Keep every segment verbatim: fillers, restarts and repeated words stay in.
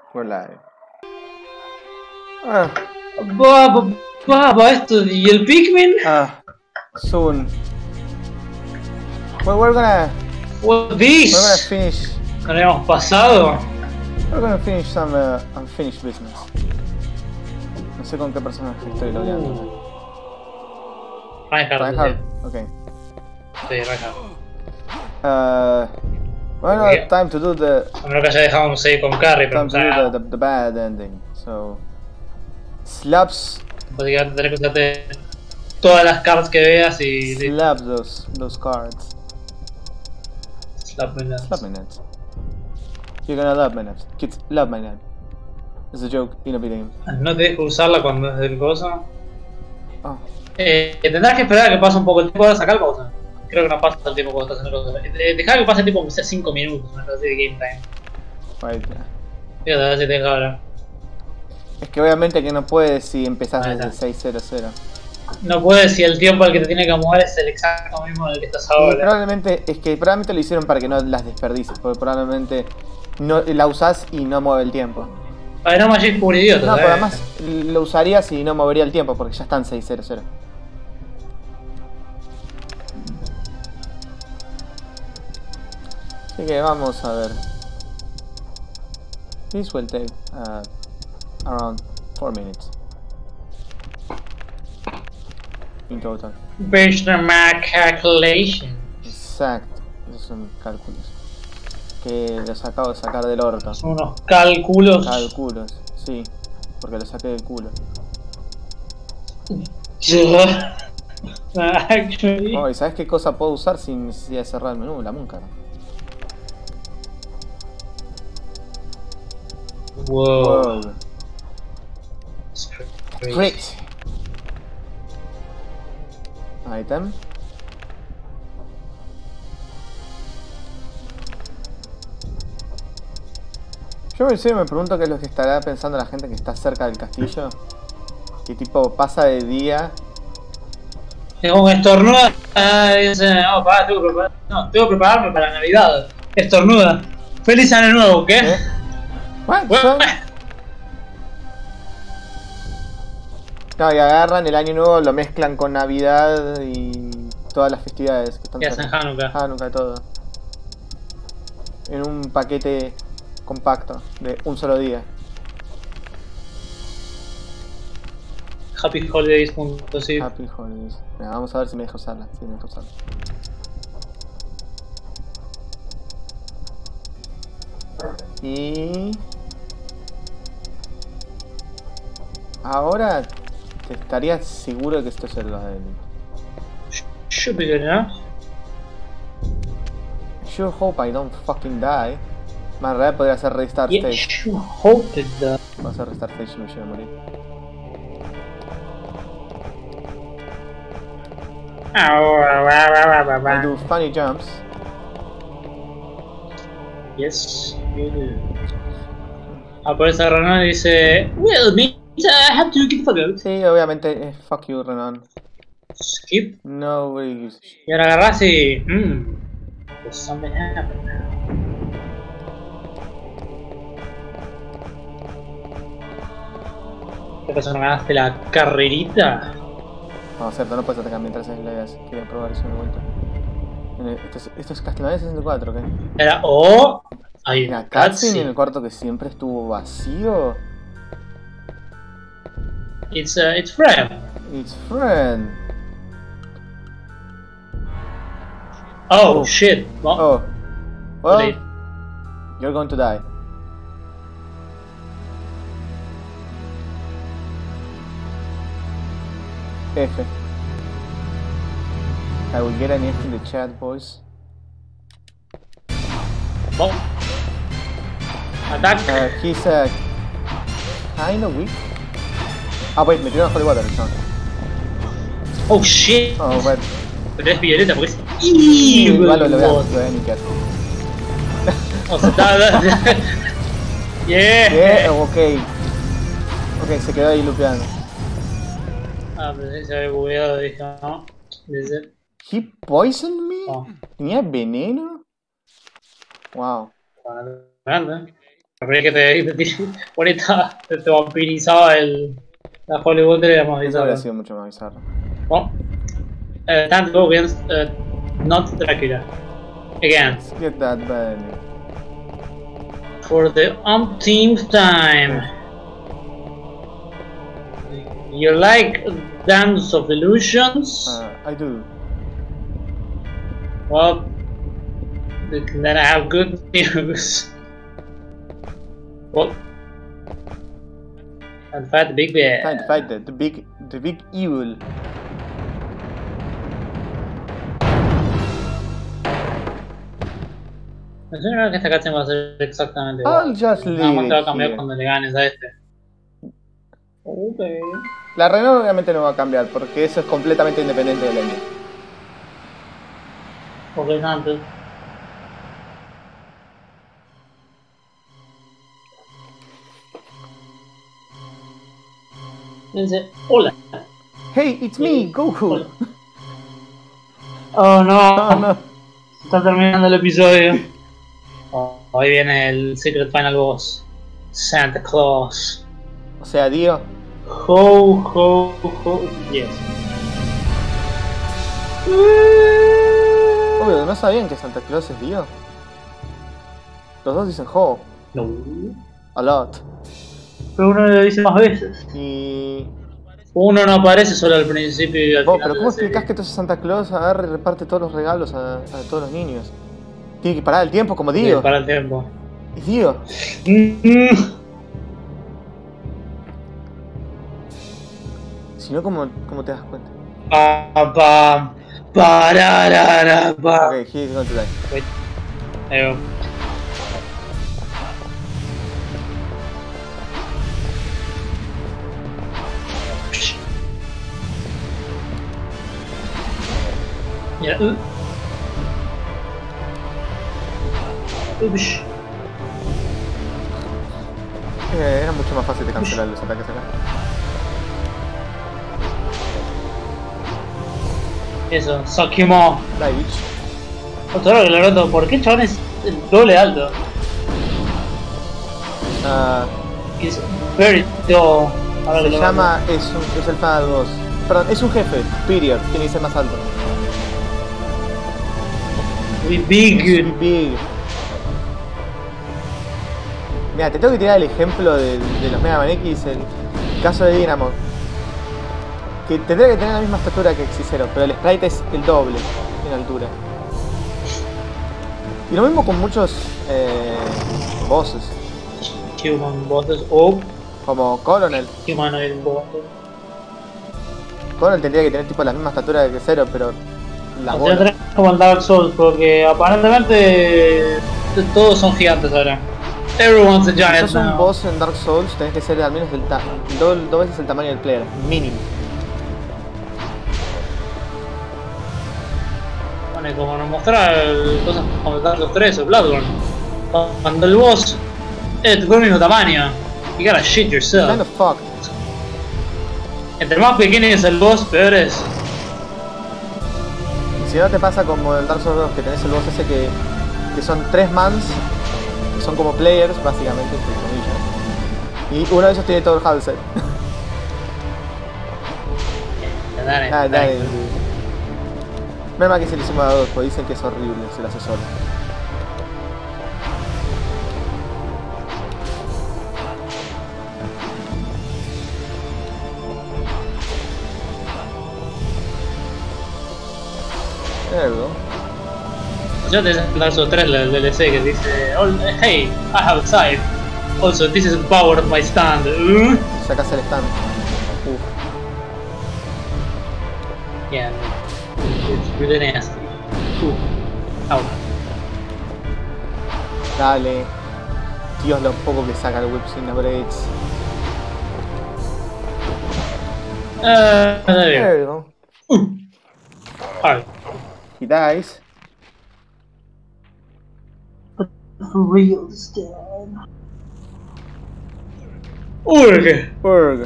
We're live. Ah. Baba, baba, esto, ¿y el Pikmin? Ah. Soon. Well, we're gonna. What this? We're gonna finish. ¿No le hemos pasado? We're gonna finish some uh, unfinished business. No sé con qué personaje estoy logueando. Reinhardt. Reinhardt. Okay. Sí, Reinhardt. Uh. Well, Okay. time to do the. A menos que haya dejado un save con Carry, pero Time no to sabe do the, nada. the, the bad ending. So. Slaps. Básicamente tenés que usarte todas las cards que veas y... Slap those those cards. Slap me nuts. Slap my nuts. You're gonna love my nuts. Kids, love my nuts. It's a joke in a video game. No te dejo usarla cuando es del coso. Oh. Eh, tendrás que esperar a que pase un poco el tiempo. Ahora sacar el pausa. Creo que no pasa el tiempo cuando estás en el coso. Eh, Dejá que pase el tiempo, que sea cinco minutos, una cosa así de game time. Right. Fíjate, a ver si te deja ahora. Es que obviamente que no puedes si empezás Ahí desde está. seiscientos. No puedes si el tiempo al que te tiene que mover es el exacto mismo en el que estás Y ahora. probablemente, es que probablemente lo hicieron para que no las desperdicies, porque probablemente no la usás y no mueve el tiempo. Para no Magic por idiota, No, ¿sabes? pero además lo usarías y no movería el tiempo, porque ya están seiscientos. Así que vamos a ver. This will take uh, around four minutes. In total. Benchmark calculation. Exacto, esos son cálculos. Que los acabo de sacar del orto. Son unos cálculos. Cálculos, sí, porque lo saqué del culo. Yeah. Actually. Oh, ¿y sabes qué cosa puedo usar sin necesidad de cerrar el menú? La Mooncard. Wow. Wow. It's crazy. Great. Item. Yo en serio me pregunto qué es lo que estará pensando la gente que está cerca del castillo. Que tipo pasa de día. Tengo un estornuda. Ah, dice, no, pará, tengo que preparar. No, tengo que prepararme para Navidad. Estornuda. Feliz año nuevo, ¿qué? ¿Eh? What? Bueno, Son- No, y agarran el año nuevo, lo mezclan con Navidad y todas las festividades que están ¿qué hacen cerca. Hanukkah? Hanukkah, todo. En un paquete compacto de un solo día. Happy Holidays. Punto, sí. Happy Holidays. Mira, vamos a ver si me deja usarla. Sí, me deja usarla. Y... ahora te estarías seguro de que esto es el de Should be good enough. Sure hope I don't fucking die. Más real podría hacer restart Yeah, stage. sure hope it does. Vamos a hacer restart stage si me llega a morir. I do funny jumps. Yes, you do. Aparece Renan y dice, well, means I have to get fucked. Sí, obviamente, eh, fuck you, Renan. Skip. No really gives a shit. Y ahora agarrás y... Mmm. There's something happened now. ¿Qué pasó? ¿No ganaste la carrerita? No, cierto, no puedes atacar mientras es legas. Quería probar eso de vuelta. En el- Esto es, esto es Castlevania sesenta y cuatro, ¿ok? Era o... Hay La una cutscene en cutscene. el cuarto que siempre estuvo vacío. It's, uh, it's Fred. It's friend. Oh, Oh. shit. Well, Oh. Well, late. you're going to die. F. I will get an F in the chat, boys. Well. Attack. Uh, he's uh, kinda weak. Ah, wait, me tiró a Holy Water, no. Oh, shit. Oh, but... Pero es violeta porque es Sí, evil. igual lo, lo voy a, lo voy a niquear. O sea, está- está- yeah. Yeah, ok. Ok, se quedó ahí lupeando. Ah, pero se había bugueado, dije, no. Dice, He poisoned me? oh, ¿Tenía veneno? Wow. grande. Pero que te, te, te, bonita, te, te vampirizaba el, la Hollywood era más Eso bizarro. habría sido mucho más bizarro. Well, uh, time to go against uh, not Dracula. Again. Let's get that Benny. For the umpteenth time. You like Dance of Illusions? Uh, I do. Well, then I have good news. What? And fight the big bear. Time to fight the, the big the big evil. Me suena que esta canción va a ser exactamente I'll igual. just Nada leave más te va a it cambiar here. cuando le ganes a este. Ok. La reina obviamente no va a cambiar porque eso es completamente independiente del enemigo. Ok, antes. Dice, hola. Hey, it's me, Goku. Hola. Oh no. No, no. Está terminando el episodio. Oh, hoy viene el Secret Final Boss. Santa Claus. O sea, Dio. Ho, ho, ho. Yes. Obvio, ¿no sabían que Santa Claus es Dio? Los dos dicen Ho. No. A lot. Pero uno lo dice más veces. Y... Uno no aparece solo al principio y al Vos, final. pero de ¿cómo la serie. explicás que entonces Santa Claus agarra y reparte todos los regalos a, a todos los niños? Tiene que parar el tiempo como Sí, Dio. para el tiempo. Es Dio. Mm. Si no, ¿cómo, ¿cómo te das cuenta? Pa, pa, pararara, pa. Ok, he's going to die. Wait. Ahí va. Mira, uh. Ups. Eh, era mucho más fácil de cancelar los ataques acá. Eso, suck him off. Die, bitch. Otro que le noto, ¿por qué el chabón es el doble alto? Ah, It's very tall. Ahora que se lo llama... Es, un, es el final boss. Perdón, es un jefe. Period. Tiene que ser más alto. We big. Es big. Mira, te tengo que tirar el ejemplo de, de los Mega Man X, el caso de Dynamo. Que tendría que tener la misma estatura que X-Zero, pero el sprite es el doble en altura. Y lo mismo con muchos eh, bosses, Human bosses o como Colonel. humanoid bosses. Colonel tendría que tener tipo la misma estatura que X-Zero, pero la O sea, bola. tenés como el Dark Souls, porque aparentemente todos son gigantes ahora. Everyone's a Si giant sos un now. boss en Dark Souls, tenés que ser al menos del ta dos, dos veces el tamaño del player, mínimo. Bueno, y como nos mostrar cosas como el Dark Souls tres o Bloodborne, cuando el boss es del mismo tamaño, you gotta shit Kind yourself. of fucked. Entre más pequeño es el boss, peor es. Si no te pasa como en Dark Souls dos, que tenés el boss ese que, que son tres mans, que son como players, básicamente, entre comillas. Y uno de esos tiene todo el Halsey. Dale, Ah, dale. dale. Menos mal que se le hicimos a dos, porque dicen que es horrible, se lo hace solo. There we go. Ya te el Dark Souls tres, el D L C que dice "Oh, hey, I have a scythe. Also, this is the power of my stand. Uh? Sacas el stand. Uf. Yeah, it's really nasty. Uh. Out. Dale. Dios, lo poco que saca el Whip Cinnabraids. Uh, there you There you go. go. Uh. Alright. He dies. For real this time. Urg. Burg.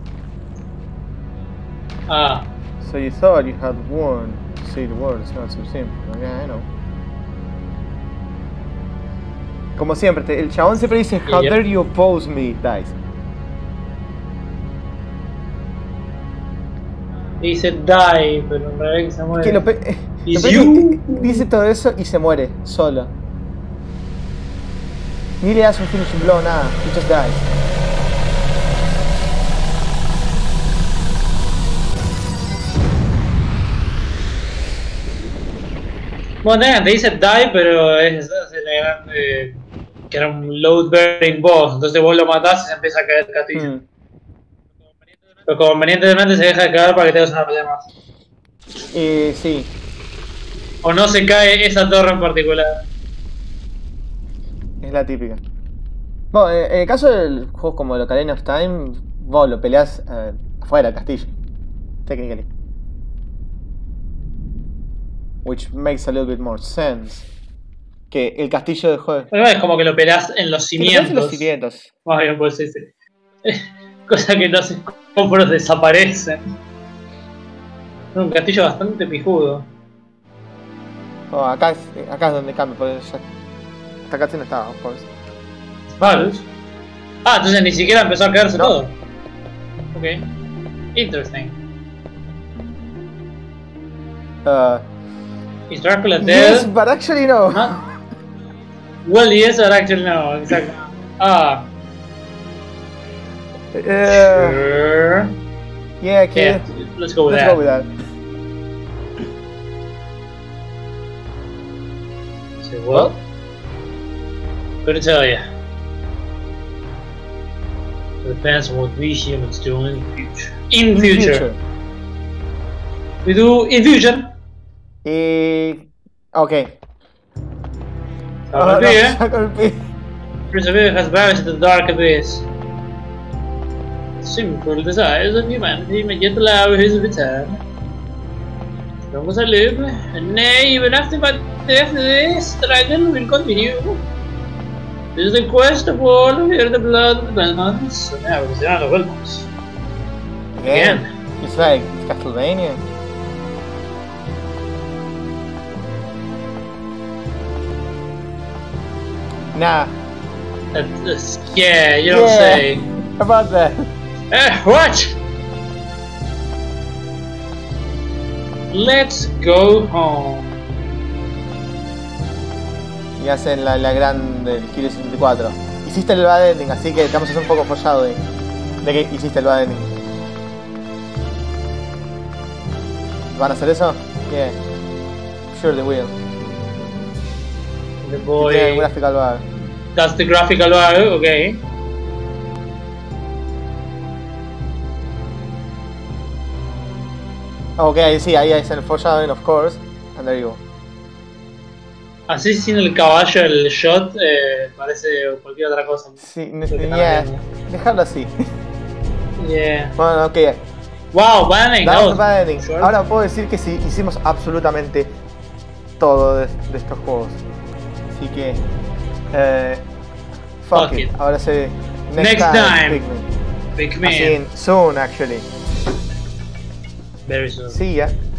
Ah. So you thought you had won. To say the word, it's not so simple. Yeah, I know. Como siempre, te- el chabón siempre dice How Yep. dare you oppose me, dice. Dice die, pero en realidad que se muere. Que lo pe- eh, Is lo peor es you. que dice todo eso y se muere, solo. Ni le das un finishing blow, nada. He just dies. Bueno, tengan, te dice die, pero es, es la grande. Que era un load bearing boss. Entonces vos lo matás y se empieza a caer el castillo. Hmm. Pero convenientemente se deja de caer para que tengas una pelea más. Eh, sí. O no se cae esa torre en particular. Es la típica. Bueno, eh, en el caso de juegos como el Ocarina of Time, vos lo peleás eh, afuera del castillo. Technically. Which makes a little bit more sense. Que el castillo del juego. Bueno, es como que lo peleás en los Que lo peleás en cimientos. los cimientos. Más bien, pues sí, sí. Cosa que no sé cómo desaparecen. Es un castillo bastante pijudo. Oh, acá, es, acá es donde cambia, porque ya. Esta casi no estaba, of course. Varios. Ah, entonces ni siquiera empezó a caerse No. todo. Ok. Interesting. Uh, Is Dracula dead? yes, but actually no. Huh? Well, yes, but actually no. Exactly. Ah. Uh, Sure. yeah, kid. Yeah, let's go with Let's that. go with that. So, well, gonna tell you. It depends on what we humans do in the future. In future. We do infusion. Y. Ok. Saca Ah, el no, pie. saca el pie. Prince of Evil has vanished into the dark abyss. Simple desires of humanity may yet allow his return. As long as I live, and nay, even after my death, this struggle will continue. This is the quest of all who hear the blood of the Belmonts. Yeah, because they are the Belmonts. Again. Again. It's like it's Castlevania. Nah. That, that's, yeah, you don't Yeah. say. How about that? Eh, what? Let's go home. Y hacen la, la gran del Kilo sesenta y cuatro. Hiciste el bad ending, así que te vamos a hacer un poco follado de, de que hiciste el bad ending. ¿Van a hacer eso? Yeah. Sure they will. The Si boy. tienen graphical bar. That's the graphical bar, okay. Ok, sí, ahí es el foreshadowing, of course. And there you go. Así sin el caballo, el shot, eh, parece cualquier otra cosa. Sí, Lo que estaba yeah. viendo. Dejarlo así. Yeah. Bueno, ok. Wow, banning, that Damos was el bad ending. short. Ahora puedo decir que sí, hicimos absolutamente todo de, de estos juegos. Así que. Eh, fuck, Fuck it. it. Ahora se. Next time. Pikmin. Big As man. in, soon actually. Very soon. See ya.